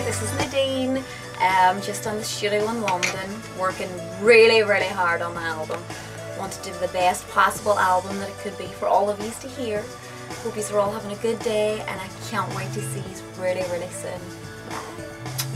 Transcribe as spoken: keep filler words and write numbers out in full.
this is Nadine, um, just on the studio in London, working really, really hard on the album. Want to do the best possible album that it could be for all of you to hear. Hope you are all having a good day, and I can't wait to see you really, really soon. Bye.